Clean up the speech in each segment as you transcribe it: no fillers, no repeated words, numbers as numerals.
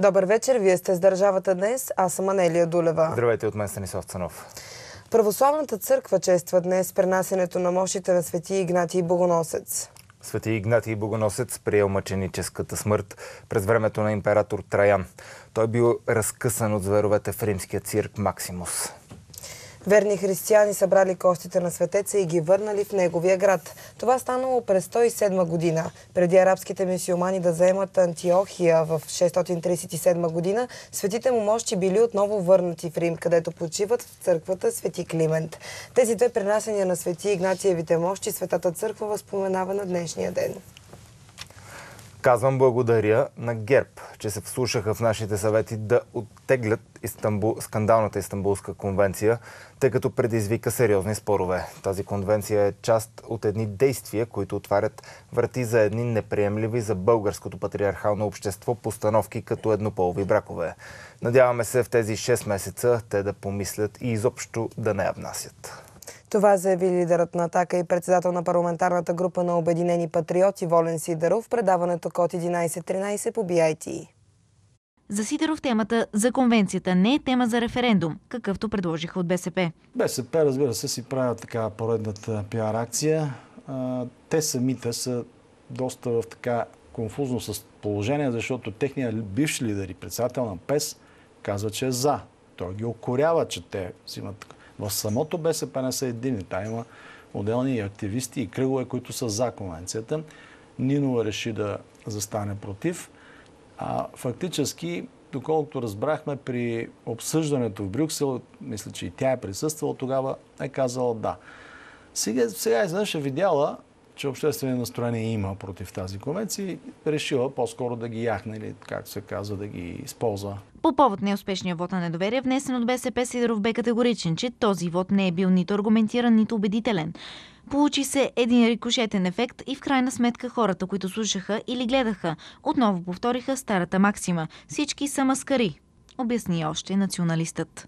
Добър вечер, вие сте с Държавата днес, аз съм Анелия Дулева. Здравейте от мен, Станислав Цанов. Православната църква чества днес пренасенето на мощите на свети Игнатий Богоносец. Свети Игнатий Богоносец приел мъченическата смърт през времето на император Траян. Той бил разкъсан от зверовете в римския цирк Максимус. Верни християни събрали костите на светеца и ги върнали в неговия град. Това станало през 107 година. Преди арабските мюсюлмани да заемат Антиохия в 637 година, светите му мощи били отново върнати в Рим, където почиват в църквата Свети Климент. Тези две пренасения на свети Игнатиевите мощи Светата църква възпоменава на днешния ден. Казвам благодаря на ГЕРБ, че се вслушаха в нашите съвети да оттеглят скандалната Истанбулска конвенция, тъй като предизвика сериозни спорове. Тази конвенция е част от едни действия, които отварят врати за едни неприемливи за българското патриархално общество постановки като еднополови бракове. Надяваме се в тези 6 месеца те да помислят и изобщо да не я внасят. Това заяви лидерът на Атака и председател на парламентарната група на Обединени патриоти Волен Сидеров в предаването Код 1113 по BIT. За Сидеров темата за конвенцията не е тема за референдум, какъвто предложиха от БСП. БСП, разбира се, си правят така поредната пиар акция. Те самите са доста в така конфузно положение, защото техният бивш лидер и председател на ПЕС казва, че е за. Той ги укорява, че те взимат. В самото БСП не са едини. Та има отделни активисти и кръгове, които са за конвенцията. Нинова реши да застане против. Фактически, доколкото разбрахме при обсъждането в Брюксел, мисля, че и тя е присъствала, тогава е казала да. Сега изведнъж е видяла, че обществени настроения има против тази конвенция и решила по-скоро да ги яхне или, както се казва, да ги използва. По повод неуспешния вод на недоверие, внесен от БСП, Сидеров бе категоричен, че този вод не е бил нито аргументиран, нито убедителен. Получи се един рикошетен ефект и в крайна сметка хората, които слушаха или гледаха, отново повториха старата максима. Всички са маскари, обясни още националистът.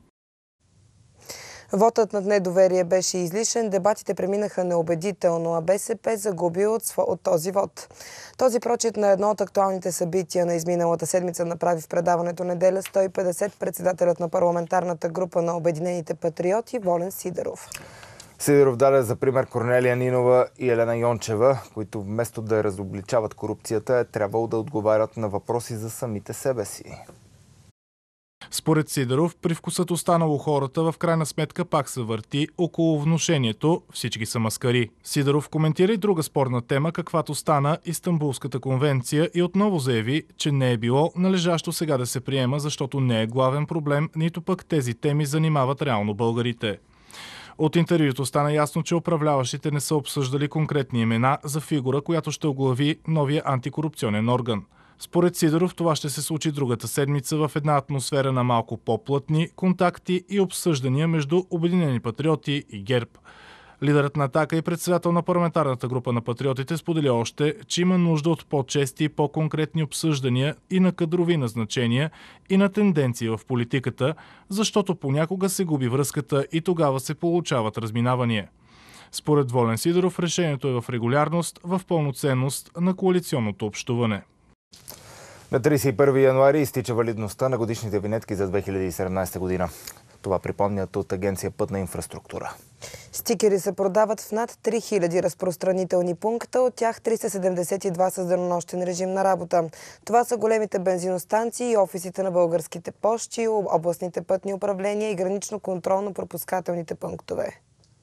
Вотът над недоверие беше излишен, дебатите преминаха неубедително, а БСП загуби от този вод. Този прочит на едно от актуалните събития на изминалата седмица направи в предаването Неделя 150 председателят на парламентарната група на Обединените патриоти Волен Сидеров. Сидеров даде за пример Корнелия Нинова и Елена Йончева, които вместо да разобличават корупцията, е трябвало да отговарят на въпроси за самите себе си. Според Сидеров, привкусът останало хората в крайна сметка пак се върти около внушението «Всички са маскари». Сидеров коментира и друга спорна тема, каквато стана Истанбулската конвенция и отново заяви, че не е било належащо сега да се приема, защото не е главен проблем, нито пък тези теми занимават реално българите. От интервюто стана ясно, че управляващите не са обсъждали конкретни имена за фигура, която ще оглави новия антикорупционен орган. Според Сидеров това ще се случи другата седмица в една атмосфера на малко по-плътни контакти и обсъждания между Обединени патриоти и ГЕРБ. Лидерът на Атака и председател на парламентарната група на патриотите сподели още, че има нужда от по-чести и по-конкретни обсъждания и на кадрови назначения и на тенденции в политиката, защото понякога се губи връзката и тогава се получават разминавания. Според Волен Сидеров решението е в регулярност, в пълноценност на коалиционното общуване. На 31 януари изтича валидността на годишните винетки за 2017 година. Това припомнят от Агенция Пътна инфраструктура. Стикери се продават в над 3000 разпространителни пункта, от тях 372 с денонощен режим на работа. Това са големите бензиностанции и офисите на българските пощи, областните пътни управления и гранично-контролно-пропускателните пунктове.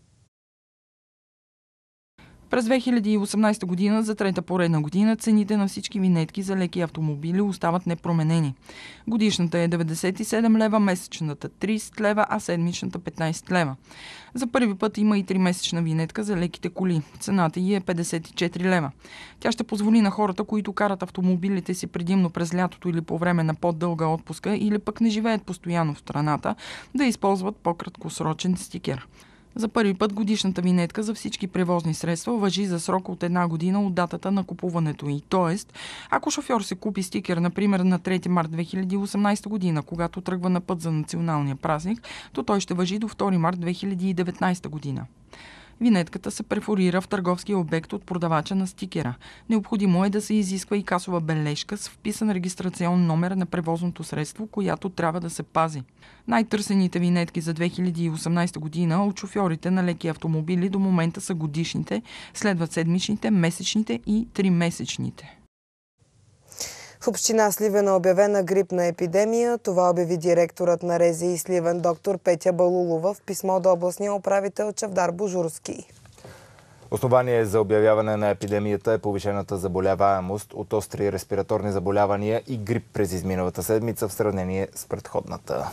През 2018 година за трета поредна година цените на всички винетки за леки автомобили остават непроменени. Годишната е 97 лева, месечната 30 лева, а седмичната 15 лева. За първи път има и 3-месечна винетка за леките коли. Цената й е 54 лева. Тя ще позволи на хората, които карат автомобилите си предимно през лятото или по време на по-дълга отпуска или пък не живеят постоянно в страната, да използват по-краткосрочен стикер. За първи път годишната винетка за всички превозни средства важи за срок от 1 година от датата на купуването й. Тоест, ако шофьор се купи стикер, например на 3 март 2018 година, когато тръгва на път за националния празник, то той ще важи до 2 март 2019 година. Винетката се перфорира в търговския обект от продавача на стикера. Необходимо е да се изисква и касова бележка с вписан регистрационен номер на превозното средство, която трябва да се пази. Най-търсените винетки за 2018 година от шофьорите на леки автомобили до момента са годишните, следват седмичните, месечните и 3-месечните. В община Сливен е обявена грипна епидемия. Това обяви директорът на РЗИ Сливен доктор Петя Балулова в писмо до областния управител Чавдар Божурски. Основание за обявяване на епидемията е повишената заболеваемост от остри респираторни заболявания и грип през изминалата седмица в сравнение с предходната.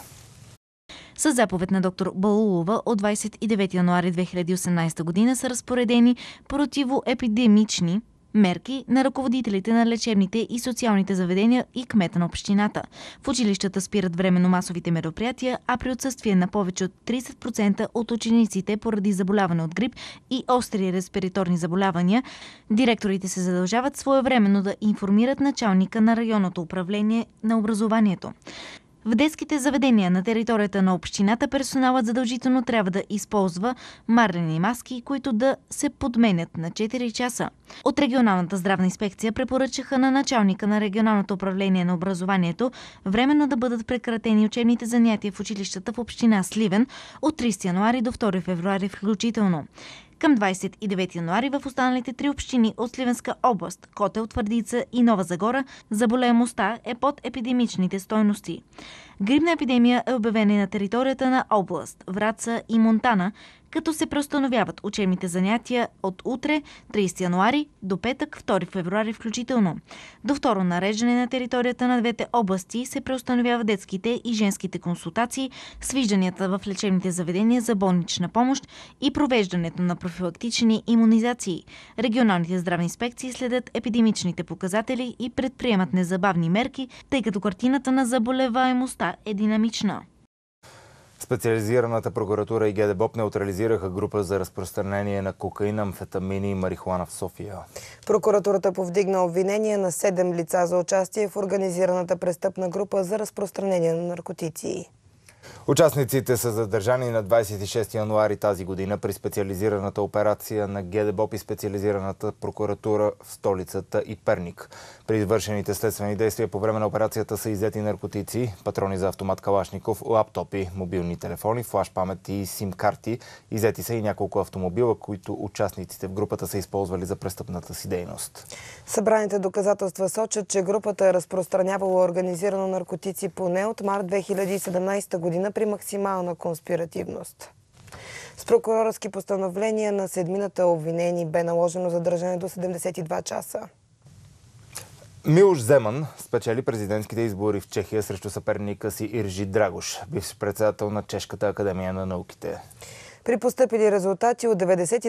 С заповед на доктор Балулова от 29 януари 2018 година са разпоредени противоепидемични мерки на ръководителите на лечебните и социалните заведения и кмета на общината. В училищата спират временно масовите мероприятия, а при отсъствие на повече от 30% от учениците поради заболяване от грип и остри респираторни заболявания, директорите се задължават своевременно да информират началника на районното управление на образованието. В детските заведения на територията на общината персоналът задължително трябва да използва марлени маски, които да се подменят на 4 часа. От регионалната здравна инспекция препоръчаха на началника на регионалното управление на образованието временно да бъдат прекратени учебните занятия в училищата в община Сливен от 30 януари до 2 февруари включително. Към 29 януари в останалите 3 общини от Сливенска област – Котел, Твърдица и Нова Загора, заболеваемостта е под епидемичните стойности. Грипна епидемия е обявена на територията на област Враца и Монтана, като се преустановяват учебните занятия от утре, 30 януари, до петък, 2 февруари включително. До второ нареждане на територията на двете области се преустановяват детските и женските консултации, свижданията в лечебните заведения за болнична помощ и провеждането на профилактични имунизации. Регионалните здравни инспекции следят епидемичните показатели и предприемат незабавни мерки, тъй като картината на заболеваемостта е динамична. Специализираната прокуратура и ГДБОП неутрализираха група за разпространение на кокаин, амфетамини и марихуана в София. Прокуратурата повдигна обвинение на 7 лица за участие в организираната престъпна група за разпространение на наркотици. Участниците са задържани на 26 януари тази година при специализираната операция на ГДБОП и специализираната прокуратура в столицата и Перник. При извършените следствени действия по време на операцията са иззети наркотици, патрони за автомат Калашников, лаптопи, мобилни телефони, флаш памет и сим-карти. Иззети са и няколко автомобила, които участниците в групата са използвали за престъпната си дейност. Събраните доказателства сочат, че групата е разпространявала организирано наркотици поне от март 2017 година при максимална конспиративност. С прокурорски постановления на седмината обвинени бе наложено задържане до 72 часа. Милош Земан спечели президентските избори в Чехия срещу съперника си Иржи Драгош, бивш председател на Чешката академия на науките. При постъпили резултати от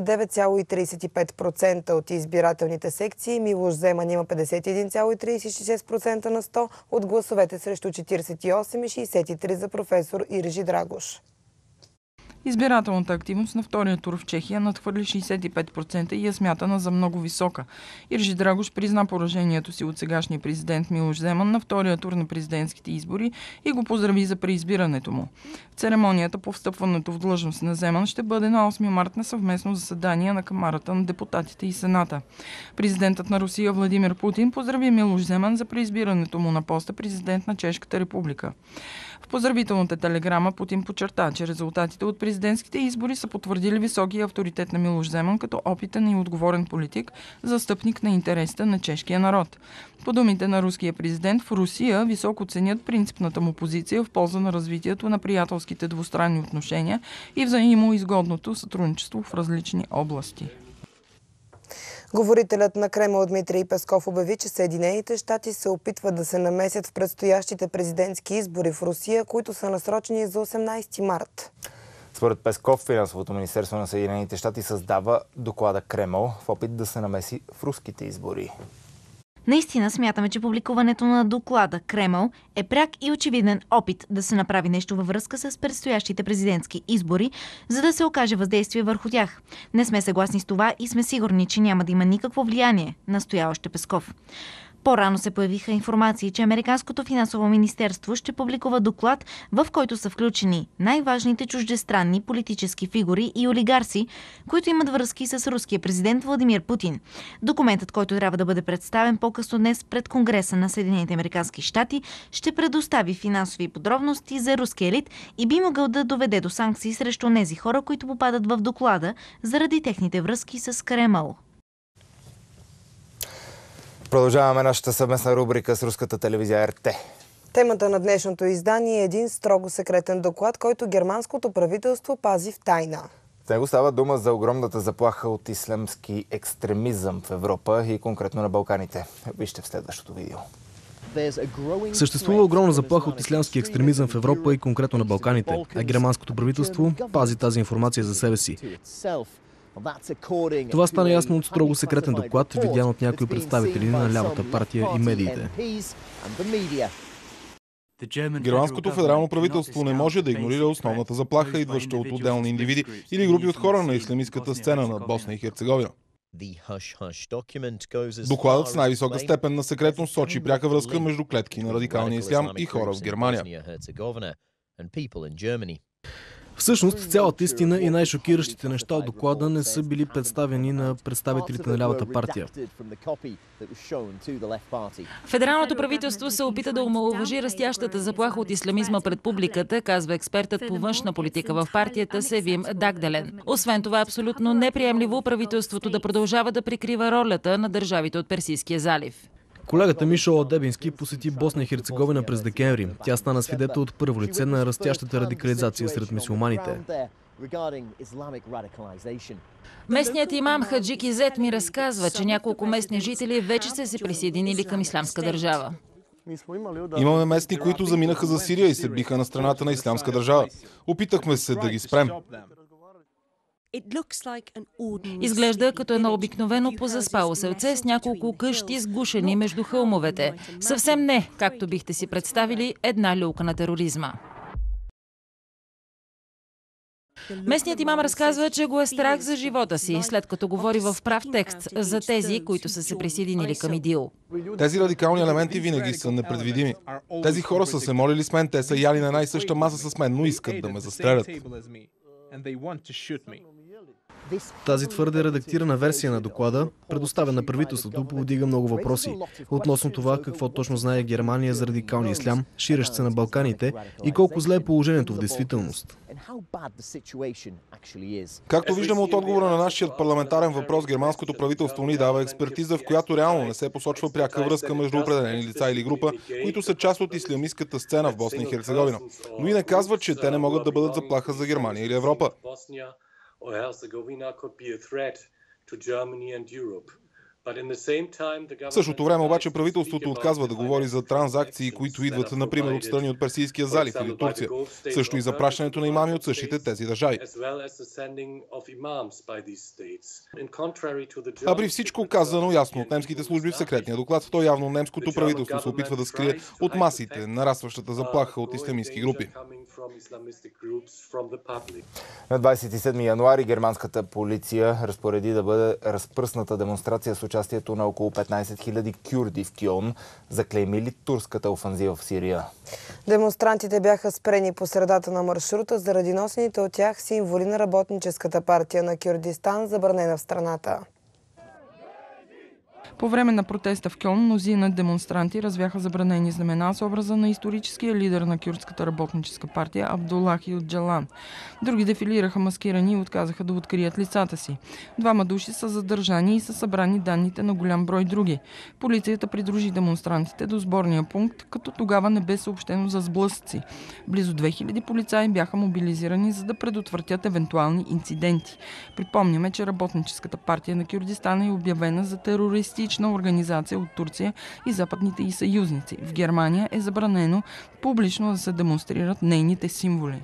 99,35% от избирателните секции, Милош Земан има 51,36% на 100 от гласовете срещу 48,63% за професор Иржи Драгош. Избирателната активност на втория тур в Чехия надхвърли 65% и я смятана за много висока. Иржи Драгош призна поражението си от сегашния президент Милош Земан на втория тур на президентските избори и го поздрави за преизбирането му. Церемонията по встъпването в длъжност на Земан ще бъде на 8 март на съвместно заседание на Камарата на депутатите и Сената. Президентът на Русия Владимир Путин поздрави Милош Земан за преизбирането му на поста президент на Чешката република. В поздравителната телеграма Путин подчерта, че резултатите от президентските избори са потвърдили високия авторитет на Милош Земан като опитен и отговорен политик, застъпник на интересите на чешкия народ. По думите на руския президент, в Русия високо ценят принципната му позиция в полза на развитието на приятелските двустранни отношения и взаимоизгодното сътрудничество в различни области. Говорителят на Кремъл Дмитрий Песков обяви, че Съединените щати се опитват да се намесят в предстоящите президентски избори в Русия, които са насрочени за 18 март. Според Песков, финансовото министерство на Съединените щати създава доклада Кремъл в опит да се намеси в руските избори. Наистина смятаме, че публикуването на доклада Кремъл е пряк и очевиден опит да се направи нещо във връзка с предстоящите президентски избори, за да се окаже въздействие върху тях. Не сме съгласни с това и сме сигурни, че няма да има никакво влияние, настоя още Песков. По-рано се появиха информации, че Американското финансово министерство ще публикува доклад, в който са включени най-важните чуждестранни политически фигури и олигарси, които имат връзки с руския президент Владимир Путин. Документът, който трябва да бъде представен по-късно днес пред Конгреса на Съединените американски щати, ще предостави финансови подробности за руския елит и би могъл да доведе до санкции срещу тези хора, които попадат в доклада заради техните връзки с Кремъл. Продължаваме нашата съвместна рубрика с руската телевизия РТ. Темата на днешното издание е един строго секретен доклад, който германското правителство пази в тайна. В него става дума за огромната заплаха от ислямски екстремизъм в Европа и конкретно на Балканите. Вижте в следващото видео. Съществува огромна заплаха от ислямски екстремизъм в Европа и конкретно на Балканите, а германското правителство пази тази информация за себе си. Това стана ясно от строго секретен доклад, видян от някои представители на лявата партия и медиите. Германското федерално правителство не може да игнорира основната заплаха, идваща от отделни индивиди или групи от хора на ислямистката сцена на Босна и Херцеговина. Докладът с най-висока степен на секретност сочи пряка връзка между клетки на радикалния ислям и хора в Германия. Всъщност, цялата истина и най-шокиращите неща от доклада не са били представени на представителите на лявата партия. Федералното правителство се опита да омаловажи растящата заплаха от исламизма пред публиката, казва експертът по външна политика в партията Севим Дагделен. Освен това, абсолютно неприемливо правителството да продължава да прикрива ролята на държавите от Персийския залив. Колегата Мишо Дебински посети Босна и Херцеговина през декември. Тя стана свидетел от първо лице на растящата радикализация сред мюсюлманите. Местният имам Хаджи Кизет ми разказва, че няколко местни жители вече са се присъединили към ислямска държава. Имаме местни, които заминаха за Сирия и се биха на страната на ислямска държава. Опитахме се да ги спрем. Изглежда като едно обикновено позаспало селце с няколко къщи сгушени между хълмовете. Съвсем не, както бихте си представили, една люлка на тероризма. Местният имам разказва, че го е страх за живота си, след като говори в прав текст за тези, които са се присъединили към ИДИЛ. Тези радикални елементи винаги са непредвидими. Тези хора са се молили с мен, те са яли на една и съща маса с мен, но искат да ме застрелят. Тази твърде редактирана версия на доклада, предоставена на правителството, повдига много въпроси относно това какво точно знае Германия за радикалния ислям, ширещ се на Балканите и колко зле е положението в действителност. Както виждаме от отговора на нашия парламентарен въпрос, германското правителство ни дава експертиза, в която реално не се посочва пряка връзка между определени лица или група, които са част от ислямистката сцена в Босна и Херцеговина. Но и не казва, че те не могат да бъдат заплаха за Германия или Европа. В същото време обаче правителството отказва да говори за транзакции, които идват, например, от страни от Персийския залив или Турция. Също и за пращането на имами от същите тези държави. А при всичко казано ясно от немските служби в секретния доклад, то явно немското правителство се опитва да скрие от масите нарастващата заплаха от ислямистки групи. На 27 януари германската полиция разпореди да бъде разпръсната демонстрация с участието на около 15 000 кюрди в Кьон, заклеймили турската офанзива в Сирия. Демонстрантите бяха спрени по средата на маршрута заради носените от тях символи на Работническата партия на Кюрдистан, забранена в страната. По време на протеста в Кьон, мнозина демонстранти развяха забранени знамена с образа на историческия лидер на Кюрдската работническа партия Абдулахи Оджалан. Други дефилираха маскирани и отказаха да открият лицата си. 2 души са задържани и са събрани данните на голям брой други. Полицията придружи демонстрантите до сборния пункт, като тогава не бе съобщено за сблъсъци. Близо 2000 полицаи бяха мобилизирани, за да предотвратят евентуални инциденти. Припомняме, че Работническата партия на Кюрдистан е обявена за терористична организация от Турция и западните й съюзници. В Германия е забранено публично да се демонстрират нейните символи.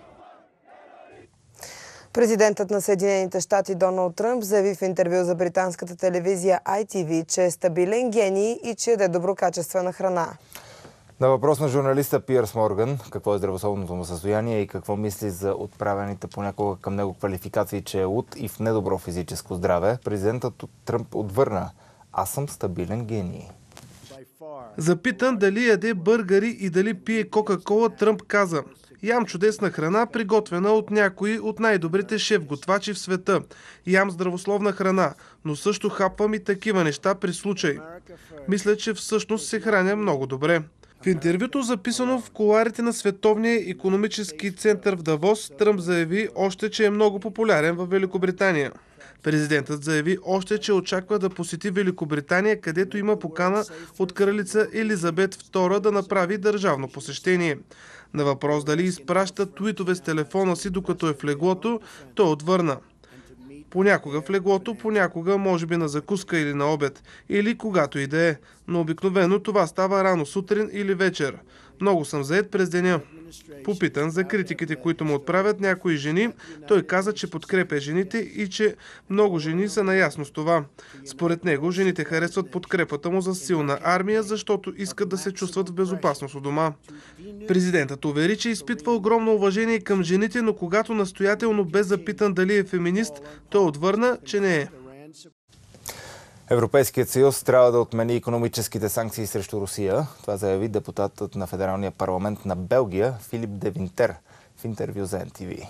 Президентът на Съединените щати Доналд Тръмп заяви в интервю за британската телевизия ITV, че е стабилен гений и че яде доброкачествена храна. На въпрос на журналиста Пиърс Морган, какво е здравословното му състояние и какво мисли за отправените понякога към него квалификации, че е луд и в недобро физическо здраве, президентът Тръмп отвърна: "Аз съм стабилен гений." Запитан дали яде бъргари и дали пие Кока-кола, Тръмп каза: "Ям чудесна храна, приготвена от някои от най-добрите шеф-готвачи в света. Ям здравословна храна, но също хапвам и такива неща при случай. Мисля, че всъщност се храня много добре." В интервюто, записано в кулоарите на Световния икономически център в Давос, Тръмп заяви още, че е много популярен в Великобритания. Президентът заяви още, че очаква да посети Великобритания, където има покана от кралица Елизабет II да направи държавно посещение. На въпрос дали изпраща твитове с телефона си, докато е в леглото, той отвърна: "Понякога в леглото, понякога може би на закуска или на обед, или когато и да е, но обикновено това става рано сутрин или вечер. Много съм зает през деня." Попитан за критиките, които му отправят някои жени, той каза, че подкрепя жените и че много жени са наясно с това. Според него, жените харесват подкрепата му за силна армия, защото искат да се чувстват в безопасност у дома. Президентът увери, че изпитва огромно уважение към жените, но когато настоятелно бе запитан дали е феминист, той отвърна, че не е. Европейският съюз трябва да отмени икономическите санкции срещу Русия. Това заяви депутатът на Федералния парламент на Белгия Филип де Винтер в интервю за NTV.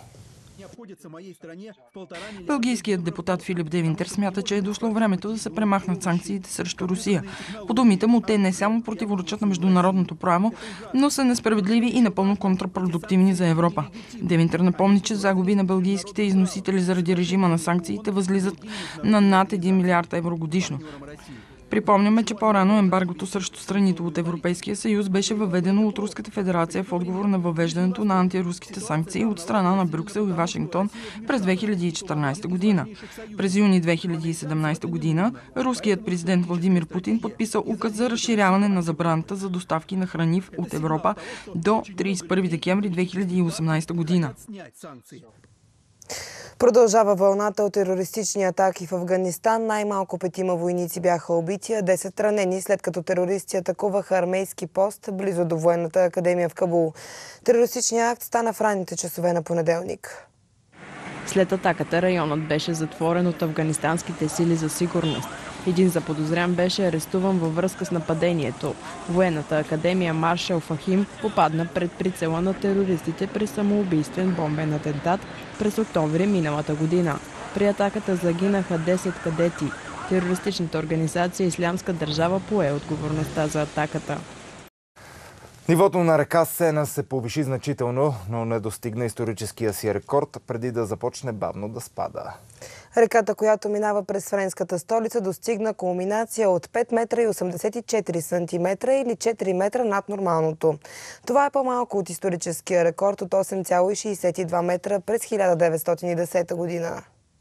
Белгийският депутат Филип де Винтер смята, че е дошло времето да се премахнат санкциите срещу Русия. По думите му, те не само противоречат на международното право, но са несправедливи и напълно контрапродуктивни за Европа. Де Винтер напомни, че загуби на белгийските износители заради режима на санкциите възлизат на над 1 милиард евро годишно. Припомняме, че по-рано ембаргото срещу страните от Европейския съюз беше въведено от Руската федерация в отговор на въвеждането на антируските санкции от страна на Брюксел и Вашингтон през 2014 година. През юни 2017 година руският президент Владимир Путин подписа указ за разширяване на забраната за доставки на храни от Европа до 31 декември 2018 година. Продължава вълната от терористични атаки в Афганистан. Най-малко 5 войници бяха убити, а 10 ранени, след като терористи атакуваха армейски пост близо до военната академия в Кабул. Терористичният акт стана в ранните часове на понеделник. След атаката районът беше затворен от афганистанските сили за сигурност. Един заподозрян беше арестуван във връзка с нападението. Военната академия Маршал Фахим попадна пред прицела на терористите при самоубийствен бомбен атентат през октомври миналата година. При атаката загинаха 10 кадети. Терористичната организация Ислямска държава пое отговорността за атаката. Нивото на река Сена се повиши значително, но не достигна историческия си рекорд, преди да започне бавно да спада. Реката, която минава през френската столица, достигна кулминация от 5 метра и 84 сантиметра или 4 метра над нормалното. Това е по-малко от историческия рекорд от 8,62 метра през 1910 година.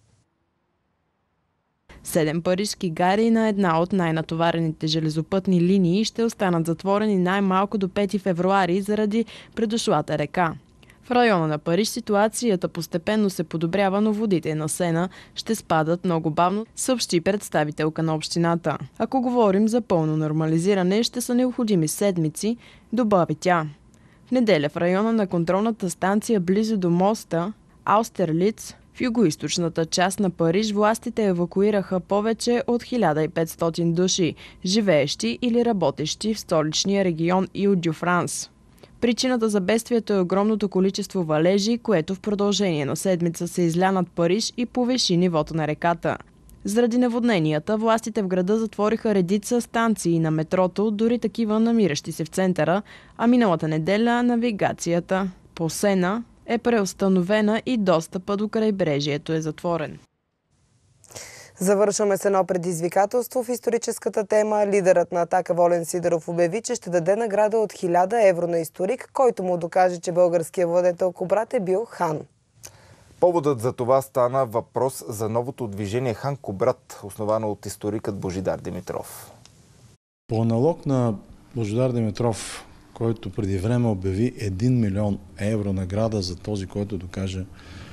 7 парижки гари на една от най-натоварените железопътни линии ще останат затворени най-малко до 5 февруари заради предошлата река. В района на Париж ситуацията постепенно се подобрява, но водите на Сена ще спадат много бавно, съобщи представителка на общината. Ако говорим за пълно нормализиране, ще са необходими седмици, добави тя. В неделя в района на контролната станция близо до моста Аустерлиц, в югоизточната част на Париж, властите евакуираха повече от 1500 души, живеещи или работещи в столичния регион Ил-дю-Франс. Причината за бедствието е огромното количество валежи, което в продължение на седмица се изля над Париж и повиши нивото на реката. Заради наводненията, властите в града затвориха редица станции на метрото, дори такива намиращи се в центъра, а миналата неделя навигацията по Сена е преустановена и достъпа до крайбрежието е затворен. Завършваме с едно предизвикателство в историческата тема. Лидерът на Атака Волен Сидеров обяви, че ще даде награда от 1000 евро на историк, който му докаже, че българският владетел Кубрат е бил хан. Поводът за това стана въпрос за новото движение Хан Кубрат, основано от историкът Божидар Димитров. По аналог на Божидар Димитров, който преди време обяви 1 милион евро награда за този, който докаже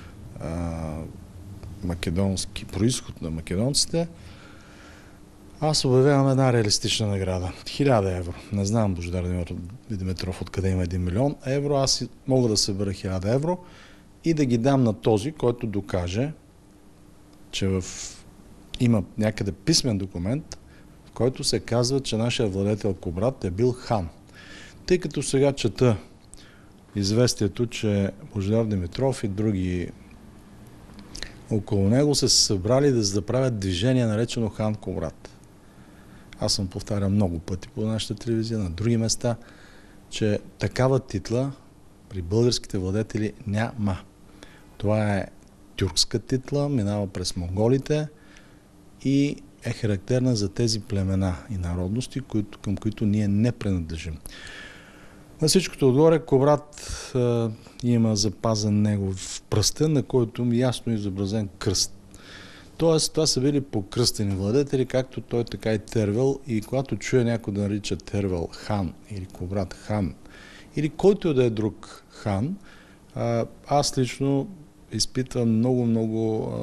македонски произход на македонците, аз обявявам една реалистична награда. 1000 евро. Не знам Божидар Димитров откъде има 1 милион евро. Аз мога да събера 1000 евро и да ги дам на този, който докаже, че има някъде писмен документ, в който се казва, че нашия владетел Кубрат е бил хан. Тъй като сега чета известието, че Божидар Димитров и други около него се събрали да правят движение, наречено Хан Кубрат. Аз съм повтарял много пъти по нашата телевизия, на други места, че такава титла при българските владетели няма. Това е тюркска титла, минава през монголите и е характерна за тези племена и народности, към които ние не принадлежим. На всичкото отгоре Кубрат има запазен негов пръстен, на който ясно изобразен кръст. Тоест, това са били покръстени владетели, както той, така и Тервел. И когато чуе някой да нарича Тервел хан или Кубрат хан, или който да е друг хан, аз лично изпитвам много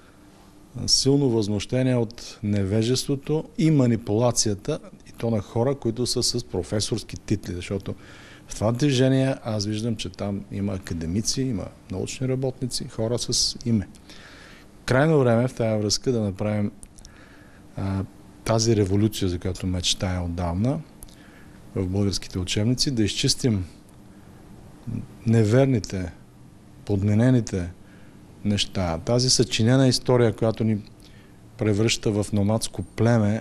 силно възмущение от невежеството и манипулацията, и то на хора, които са с професорски титли, защото в това движение аз виждам, че там има академици, има научни работници, хора с име. Крайно време в тази връзка да направим тази революция, за която мечтая отдавна в българските учебници, да изчистим неверните, подменените неща. Тази съчинена история, която ни превръща в номадско племе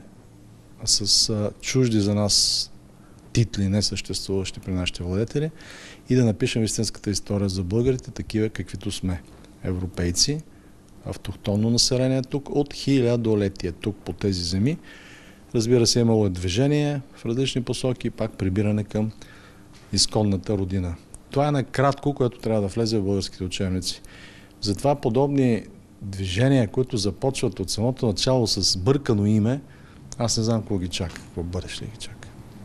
с чужди за нас титли, не съществуващи при нашите владетели, и да напишем истинската история за българите, такива каквито сме. Европейци, автохтонно население тук, от хилядолетие тук по тези земи. Разбира се, имало движение в различни посоки, пак прибиране към изконната родина. Това е накратко, което трябва да влезе в българските учебници. Затова подобни движения, които започват от самото начало с бъркано име, аз не знам какво ги чака, какво бъдеще ги чака.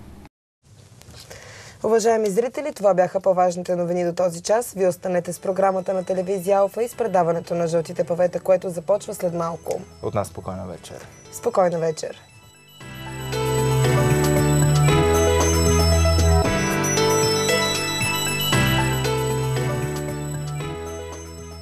Уважаеми зрители, това бяха по-важните новини до този час. Вие останете с програмата на телевизия Алфа и с предаването на Жълтите павета, което започва след малко. От нас спокойна вечер. Спокойна вечер.